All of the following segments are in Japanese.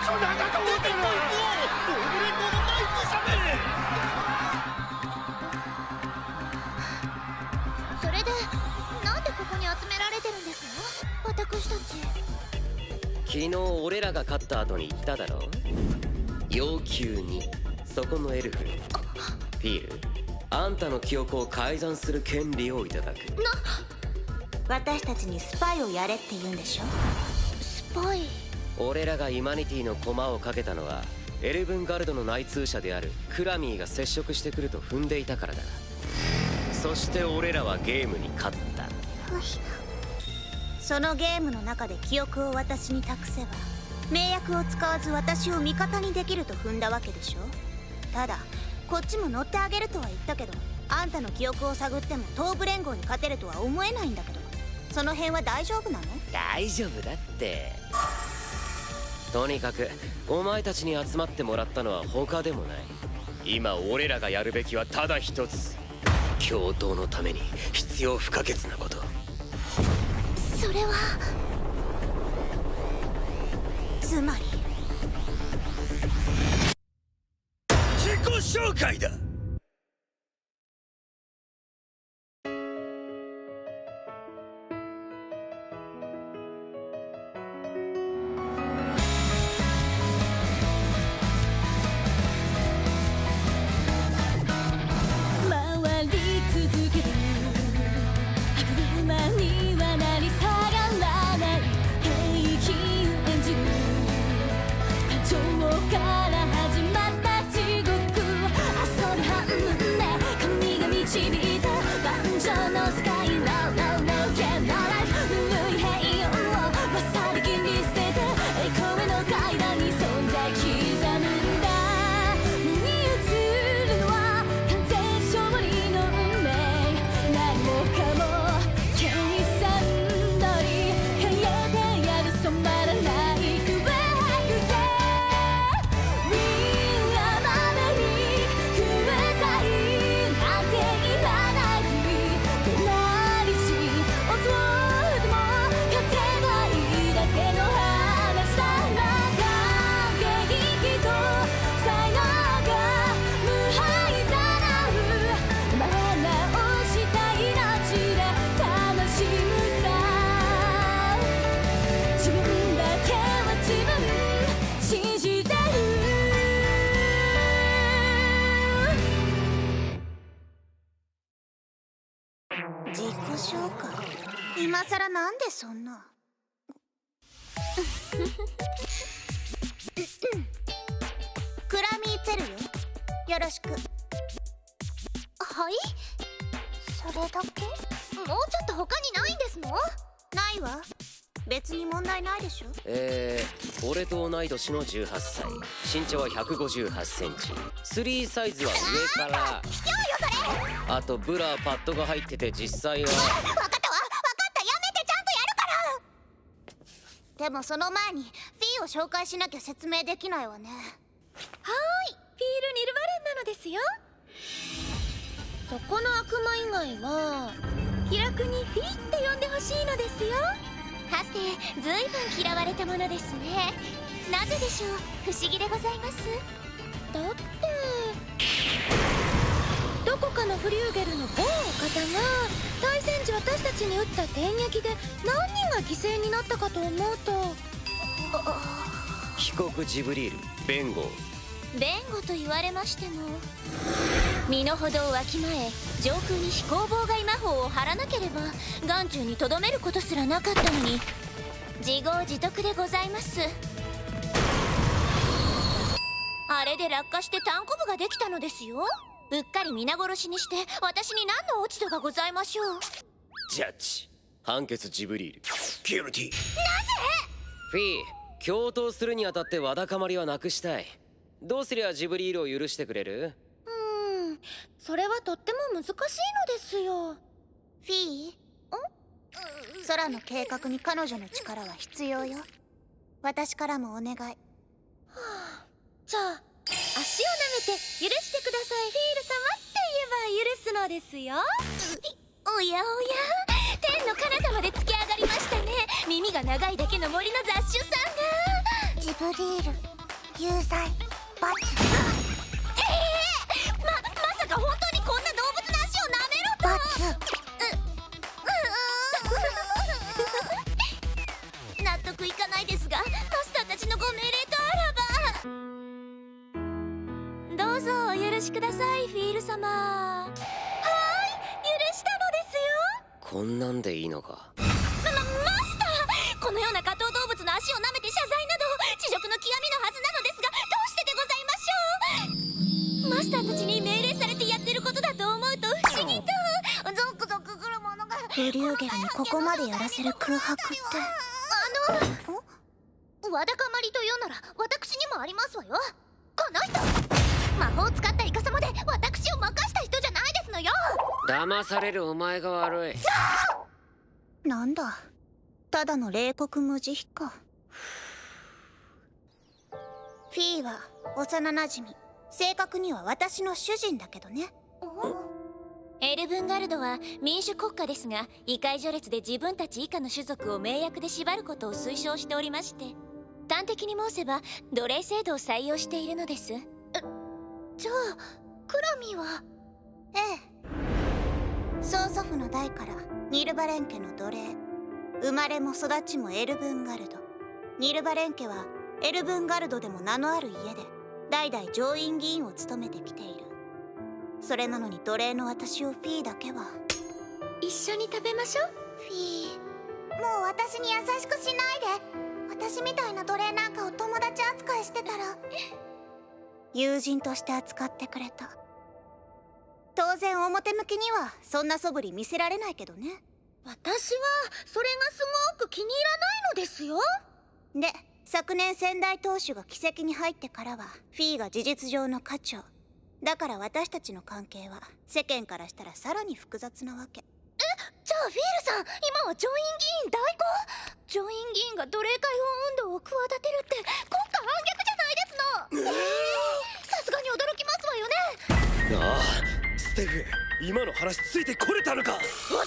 長なんか出てこいよ。ドーブレンゴのナイツ者め。それでなんでここに集められてるんですの、私たち。 昨日俺らが勝った後に言っただろ。要求にそこのエルフにフィール、あんたの記憶を改ざんする権利をいただく。 私たちにスパイをやれって言うんでしょ。 スパイ。 俺らがイマニティの駒をかけたのはエレブンガルドの内通者であるクラミーが接触してくると踏んでいたからだ。そして俺らはゲームに勝った。 そのゲームの中で記憶を私に託せば名薬を使わず私を味方にできると踏んだわけでしょ。ただこっちも乗ってあげるとは言ったけど、あんたの記憶を探っても東部連合に勝てるとは思えないんだけど、その辺は大丈夫なの？ 大丈夫だって。とにかくお前たちに集まってもらったのは他でもない。今俺らがやるべきはただ一つ、共闘のために必要不可欠なこと。 それはつまり自己紹介だ。 自己紹介？今さらなんでそんな。クラミーツェルよ、よろしく。 はい。それだけ？もうちょっと他にないんですの？ ないわ。別に問題ないでしょ。 俺と同い年の18歳、身長は158センチ、3サイズは上から。 卑怯よそれ。 あとブラパッドが入ってて実際は。 分かったわ、分かった、やめて、ちゃんとやるから。 でもその前にフィーを紹介しなきゃ説明できないわね。 はーい、フィール・ニルバレンなのですよ。そこの悪魔以外は気楽にフィーって呼んでほしいのですよ。はて、ずいぶん嫌われたものですね。なぜでしょう、不思議でございます。だってどこかのフリューゲルの某お方が対戦時私たちに撃った電撃で何人が犠牲になったかと思うと。 被告ジブリール、弁護。 弁護と言われましても、身の程をわきまえ上空に飛行妨害魔法を張らなければ眼中にとどめることすらなかったのに、自業自得でございます。あれで落下してタンコブができたのですよ。うっかり皆殺しにして私に何の落ち度がございましょう。 ジャッジ判決ジブリール。 ギルティ。 フィー、共闘するにあたってわだかまりはなくしたい。どうすりゃジブリールを許してくれる？ それはとっても難しいのですよ。 フィー？空の計画に彼女の力は必要よ。私からもお願い。 じゃあ足を舐めて許してくださいフィール様って言えば許すのですよ。おやおや、天の彼方まで突き上がりましたね。耳が長いだけの森の雑種さんが。 ジブリール。 有罪罰。まさか本当にこんな動物の足を舐めろと。納得いかないですが、マスターたちのご命令とあらば。どうぞお許しください、フィール様。はーい、許したのですよ。 こんなんでいいのか。 マスター、このような下等動物の足を舐めて謝罪など恥辱の極みのはずなのですが、どうしてでございましょう。マスターたちに命令されてやってることだと思うと不思議とゾクゾクくるものが。ブリューゲルにここまでやらせる空白ってわだかまりというなら私にもありますわよ。この人魔法を使ったイカサマで私を任した人じゃないですのよ。 騙されるお前が悪い。 なんだ、ただの冷酷無慈悲か。フィーは幼なじみ、正確には私の主人だけどね。エルブンガルドは民主国家ですが、異界序列で自分たち以下の種族を盟約で縛ることを推奨しておりまして、端的に申せば奴隷制度を採用しているのです。じゃあクラミは？ええ、曽祖父の代からニルバレン家の奴隷、生まれも育ちもエルブンガルド。ニルバレン家はエルブンガルドでも名のある家で代々上院議員を務めてきている。それなのに奴隷の私をフィーだけは。 一緒に食べましょう。 フィー、もう私に優しくしないで。私みたいな奴隷なんかを友達扱いしてたら友人として扱ってくれた。当然表向きにはそんな素振り見せられないけどね。 私はそれがすごく気に入らないのですよ。 で、昨年先代当主が奇跡に入ってからはフィーが事実上の家長だから、私たちの関係は世間からしたらさらに複雑なわけ。じゃあフィールさん、今は上院議員代行？上院議員が奴隷解放運動を企てるって国家反逆じゃないですの。さすがに驚きますわよね。 ああ、ステフ、今の話ついてこれたのか。 驚くとこそこ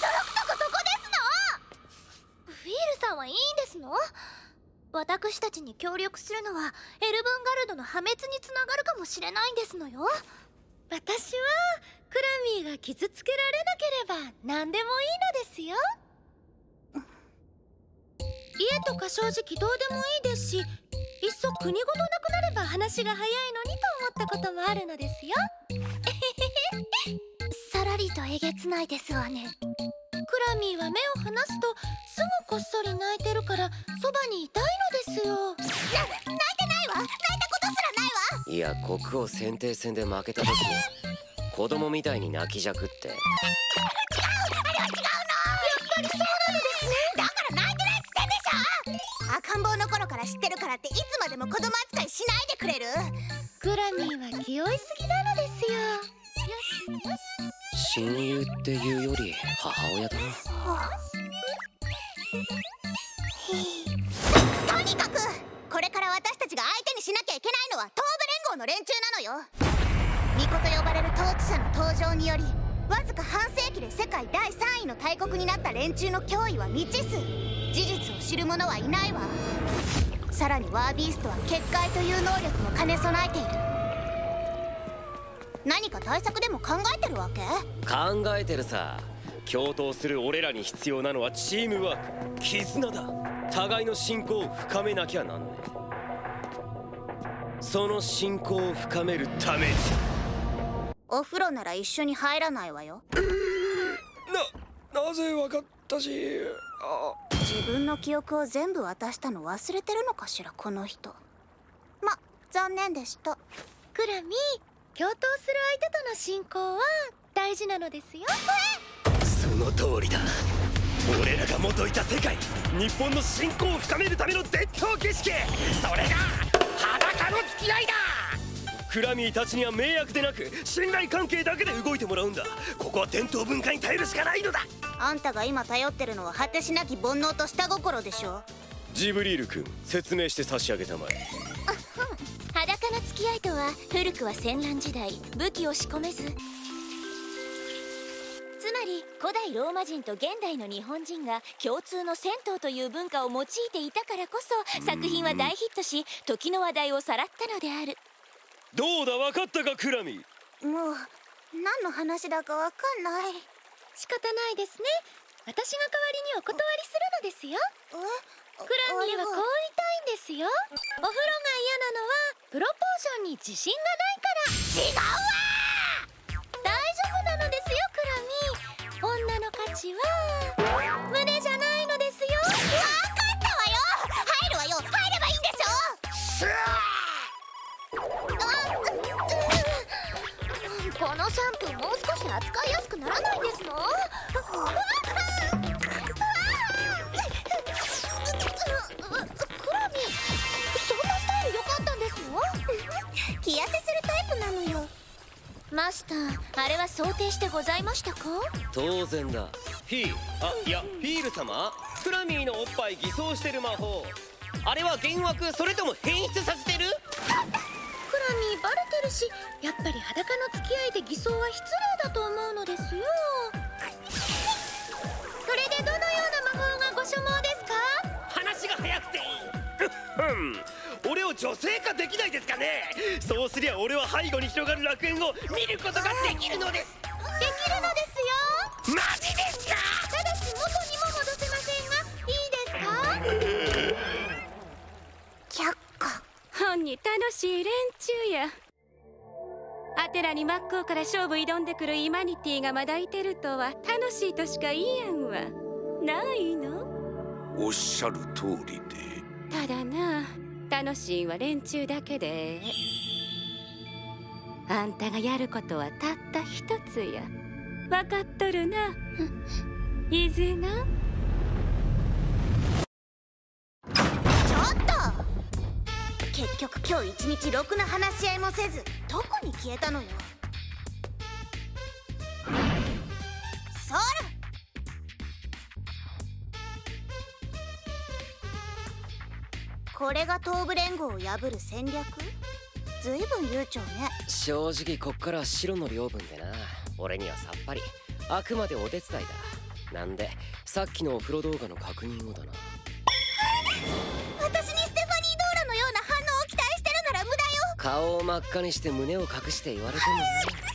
ですの。フィールさんはいいんですの？私たちに協力するのはエルブンガルドの破滅につながるかもしれないんですのよ。 私はクラミーが傷つけられなければ何でもいいのですよ。家とか正直どうでもいいですし、いっそ国ごとなくなれば話が早いのにと思ったこともあるのですよ。 さらりとえげつないですわね。 クラミーは目を離すとすぐこっそり泣いてるからそばにいたいのですよ。 泣いてないわ。泣いたことすらないわ。 いや、国王選定戦で負けた時子供みたいに泣きじゃくって。 違う、あれは違うの。やっぱりそうなのですね。だから泣いてないっつってんでしょ。赤ん坊の頃から知ってるからっていつまでも子供扱いしないでくれる？ クラミーは気負いすぎなのですよ。よしよし。 親友っていうより母親だな。 とにかくこれから私たちが相手にしなきゃいけないのは東部連合の連中なのよ。巫女と呼ばれる統治者の登場によりわずか半世紀で世界第3位の大国になった連中の脅威は未知数。事実を知る者はいないわ。さらにワービーストは結界という能力も兼ね備えている。何か対策でも考えてるわけ？ 考えてるさ。共闘する俺らに必要なのはチームワーク、絆だ。互いの信仰を深めなきゃなんねえ。その信仰を深めるために。 お風呂なら一緒に入らないわよ。 なぜわかったし。 自分の記憶を全部渡したの忘れてるのかしら、この人。ま、残念でした。 クラミー、共闘する相手との信仰は大事なのですよ。 その通りだ。俺らが元いた世界、日本の信仰を深めるための伝統儀式、それが裸の付き合いだ。クラミーたちには迷惑でなく信頼関係だけで動いてもらうんだ。ここは伝統文化に頼るしかないのだ。 あんたが今頼ってるのは果てしなき煩悩と下心でしょ。 ジブリール君、説明して差し上げたまえ。 裸の付き合いとは古くは戦乱時代武器を仕込めず、つまり古代ローマ人と現代の日本人が共通の銭湯という文化を用いていたからこそ作品は大ヒットし、時の話題をさらったのである。 どうだ、分かったかクラミ。 もう何の話だかわかんない。 仕方ないですね。私が代わりにお断りするのですよ。クラミーはこう言いたいんですよ。お風呂が嫌なのはプロポーションに自信がないから。違うわ。大丈夫なのですよクラミー。女の価値は胸じゃないのですよ。わかったわよ。入るわよ。入ればいいんでしょ。このシャンプーもう少し扱いやすくならないですの？気痩せするタイプなのよ。マスター、あれは想定してございましたか？ 当然だ。フィー、いやフィール様、クラミーのおっぱい偽装してる魔法、あれは幻惑、それとも変質させてる？ クラミーバレてるし、やっぱり裸の付き合いで偽装は失礼だと思うのですよ。それでどのような魔法がご所望ですか？ 話が早くていい。俺を女性化できないですかね。そうすりゃ俺は背後に広がる楽園を見ることができるのです。 できるのですよ。 マジですか？ ただし元にも戻せませんが、いいですか？ 却下。 ほんに楽しい連中や。アテラに真っ向から勝負挑んでくるイマニティがまだいてるとは楽しいとしか言えんわ。ないの？ おっしゃる通りで。 ただな、楽しいは連中だけで。あんたがやることはたった一つや。分かっとるな。伊豆が。 ちょっと、結局今日一日ろくな話し合いもせずどこに消えたのよ。そら、これが東部連合を破る戦略？ずいぶん悠長ね。 正直こっからは白の領分でな。俺にはさっぱり。あくまでお手伝いだ。なんでさっきのお風呂動画の確認をだな。 私にステファニー・ドーラのような反応を期待してるなら無駄よ。 顔を真っ赤にして胸を隠して言われてもな。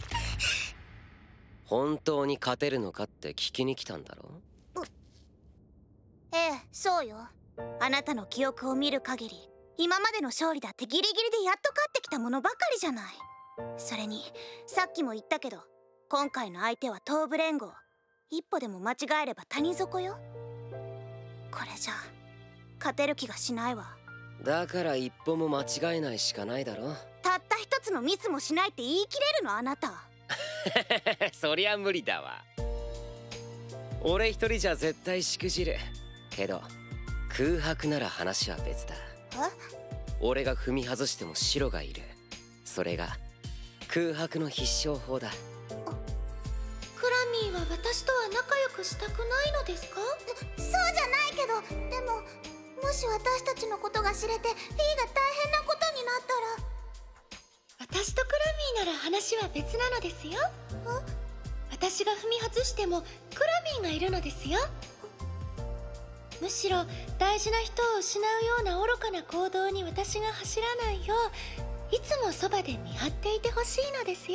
本当に勝てるのかって聞きに来たんだろ？ ええ、そうよ。あなたの記憶を見る限り、今までの勝利だってギリギリでやっと勝ってきたものばかりじゃない。それにさっきも言ったけど、今回の相手は東部連合。一歩でも間違えれば谷底よ。これじゃ勝てる気がしないわ。 だから一歩も間違えないしかないだろ。 たった一つのミスもしないって言い切れるのあなた？ そりゃ無理だわ。俺一人じゃ絶対しくじるけど、空白なら話は別だ。俺が踏み外しても白がいる。それが空白の必勝法だ。 クラミーは私とは仲良くしたくないのですか？ そうじゃないけど、でももし私たちのことが知れてフィーが大変なことになったら。 私とクラミーなら話は別なのですよ。私が踏み外してもクラミーがいるのですよ。むしろ大事な人を失うような愚かな行動に私が走らないよう、いつもそばで見張っていてほしいのですよ。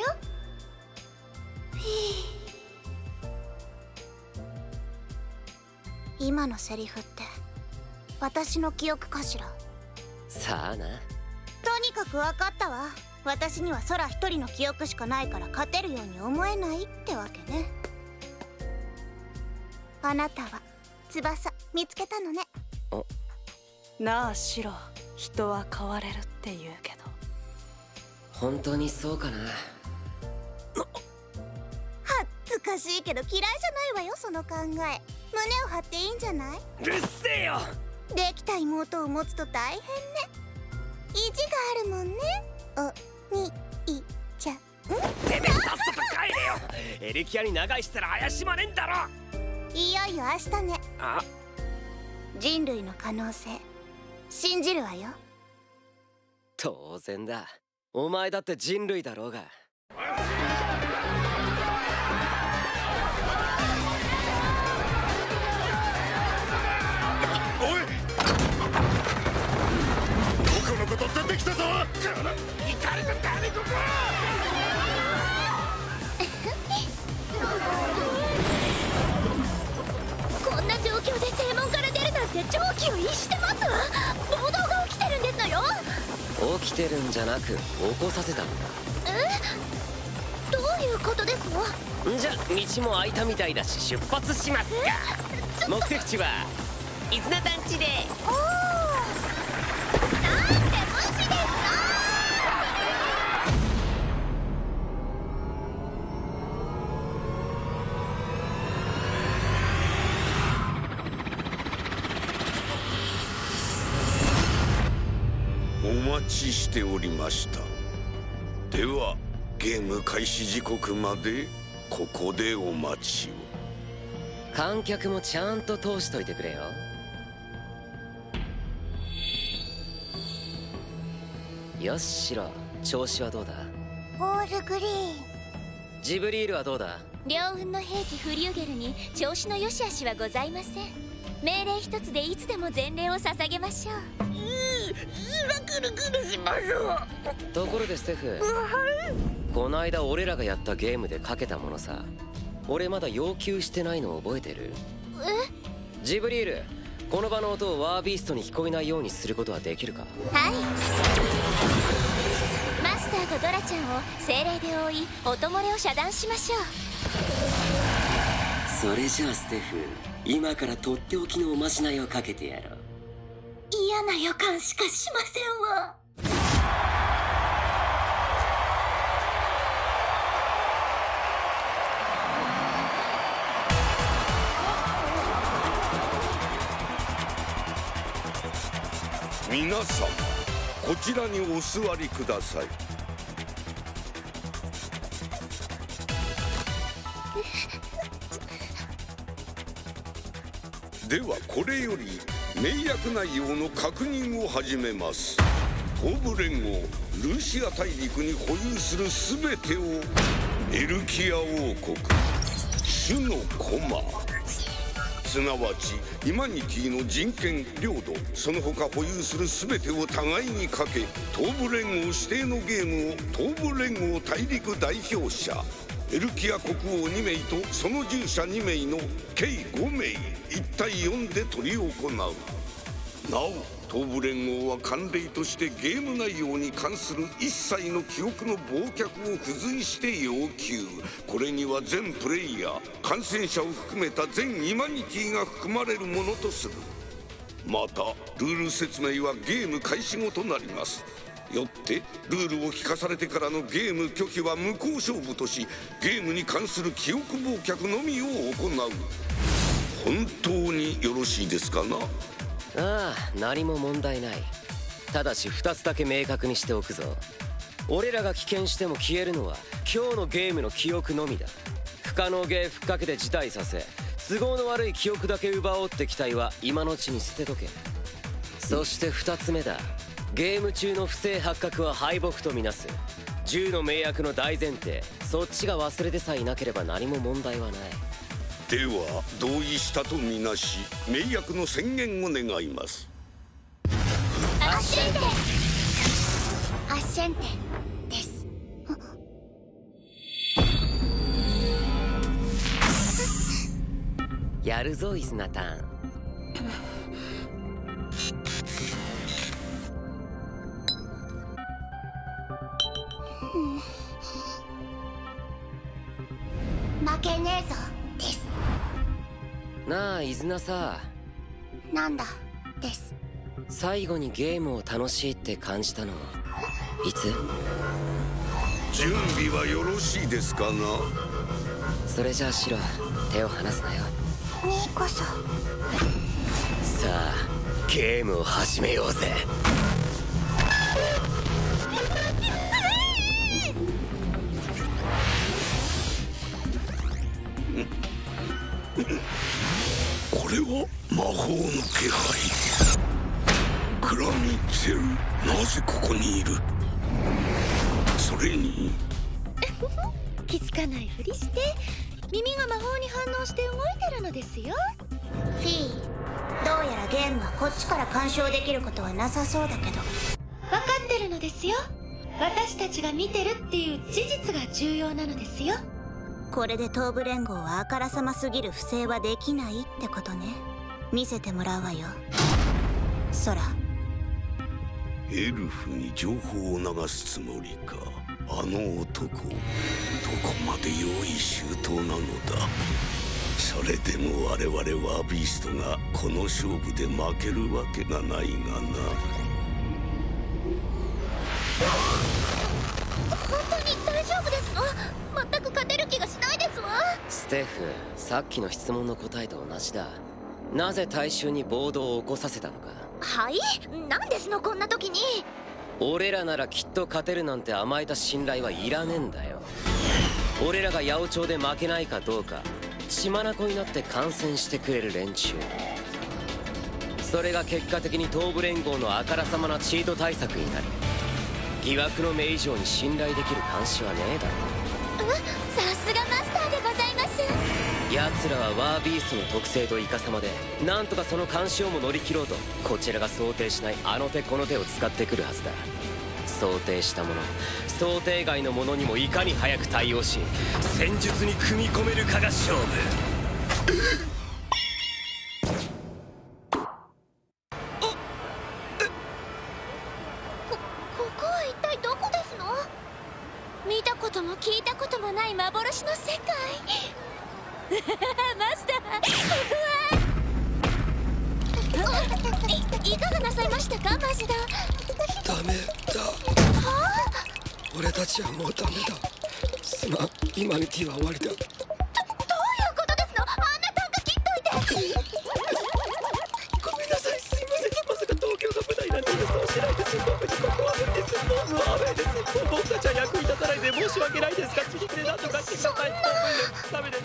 今のセリフって私の記憶かしら？ さあな。 とにかく分かったわ。私には空一人の記憶しかないから勝てるように思えないってわけね。あなたは翼見つけたのね。 なあシロ、人は変われるって言うけど。 本当にそうかな。 恥ずかしいけど嫌いじゃないわよ、その考え。胸を張っていいんじゃない？ うるせえよ。 できた妹を持つと大変ね。意地があるもんね、おにいちゃん。 てめえさっさと帰れよ。エレキアに長居したら怪しまねえんだろ。 いよいよ明日ね。 あ、 人類の可能性信じるわよ。 当然だ。お前だって人類だろうが。 て常軌を逸してますわ。暴動が起きてるんですのよ。 起きてるんじゃなく起こさせたんだ。 どういうことですの？ じゃ道も開いたみたいだし出発しますか。目的地は伊豆名団地で。 おお、なんで無視ですか？ お待ちしておりました。ではゲーム開始時刻までここでお待ちを。 観客もちゃんと通しといてくれよ。よしシロ、調子はどうだ？ オールグリーン。 ジブリールはどうだ？ 両運の兵器フリューゲルに調子の良し悪しはございません。命令一つでいつでも前例を捧げましょう。ぐるぐるしましょう。 ところでステフ、この間俺らがやったゲームでかけたものさ、俺まだ要求してないの覚えてる？ジブリール、この場の音をワービーストに聞こえないようにすることはできるか？ はい。マスターとドラちゃんを精霊で覆い音漏れを遮断しましょう。 それじゃあステフ、今からとっておきのおまじないをかけてやろう。 嫌な予感しかしませんわ。 皆さんこちらにお座りください。ではこれより盟約内容の確認を始めます。東部連合ルーシア大陸に保有する全てをエルキア王国主の駒、すなわちイマニティの人権、領土、その他保有する全てを互いにかけ、東部連合指定のゲームを東部連合大陸代表者エルキア国王2名とその従者2名の計5名1対4で執り行う。なお東部連合は慣例としてゲーム内容に関する一切の記憶の忘却を付随して要求。これには全プレイヤー、感染者を含めた全イマニティが含まれるものとする。またルール説明はゲーム開始後となります。よってルールを聞かされてからのゲーム拒否は無効勝負とし、ゲームに関する記憶忘却のみを行う。本当によろしいですかな？ ああ、何も問題ない。ただし2つだけ明確にしておくぞ。俺らが棄権しても消えるのは今日のゲームの記憶のみだ。不可能ゲー不可けで辞退させ、都合の悪い記憶だけ奪おうって期待は今のうちに捨てとけ。そして2つ目だ。ゲーム中の不正発覚は敗北とみなす。10の盟約の大前提、そっちが忘れてさえいなければ何も問題はない。 では同意したとみなし、盟約の宣言を願います。 アッシェンテアッシェンテです。 やるぞイズナタン。 負けねえぞです。 なあイズナさ、 なんだです。 最後にゲームを楽しいって感じたのいつ？ 準備はよろしいですかな？ それじゃあシロ、手を離すなよ。 にこそ。 さあゲームを始めようぜ。 これは魔法の気配。クラミゼル、なぜここにいる？それに気づかないふりして耳が魔法に反応して動いてるのですよ。 フィー、どうやらゲームはこっちから干渉できることはなさそうだけど。 分かってるのですよ。私たちが見てるっていう事実が重要なのですよ。 これで東部連合はあからさますぎる不正はできないってことね。 見せてもらうわよ、ソラ。 エルフに情報を流すつもりか。あの男、どこまで用意周到なのだ。それでも我々ワービーストがこの勝負で負けるわけがないがな。 本当に大丈夫ですの？全く勝てる気がしないですわ。 ステフ、さっきの質問の答えと同じだ。なぜ大衆に暴動を起こさせたのか。 はい？なんですのこんな時に。 俺らならきっと勝てるなんて甘えた信頼はいらねえんだよ。俺らが八百長で負けないかどうか血眼になって観戦してくれる連中、それが結果的に東部連合のあからさまなチート対策になる。疑惑の目以上に信頼できる監視はねえだろ。 さすがマスターでございます。 奴らはワービーストの特性とイカサマでなんとかその監視をも乗り切ろうとこちらが想定しないあの手この手を使ってくるはずだ。想定したもの、想定外のものにもいかに早く対応し戦術に組み込めるかが勝負。 ここは一体どこですの？見たことも聞いたこともない幻の世界。マスターいかがなさいましたかマスター。 ダメだ。俺たちはもうダメだ。すまん、イマニティは終わりだ。 どういうことですの？あんな短歌切っといて。 ごめんなさい、すいません。まさか東京が舞台なんて予想してないです。僕にここは無理です。もうアウェーです。僕たちは役に立たないで申し訳ないですが、自力で何とかしてください。ダメです。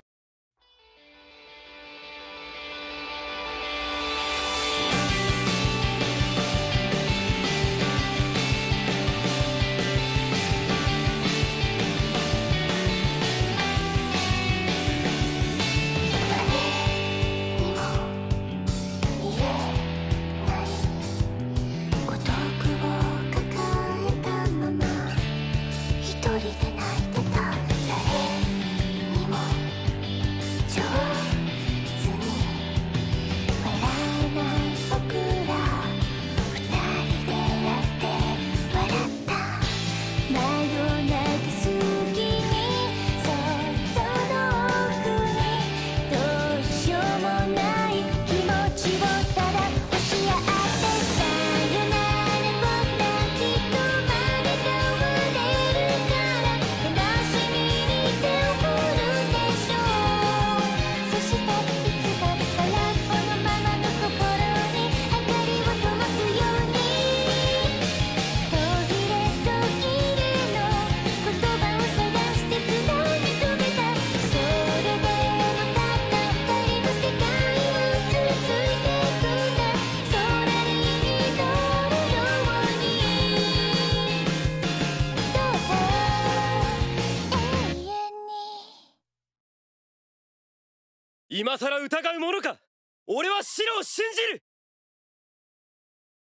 今さら疑うものか。俺は白を信じる。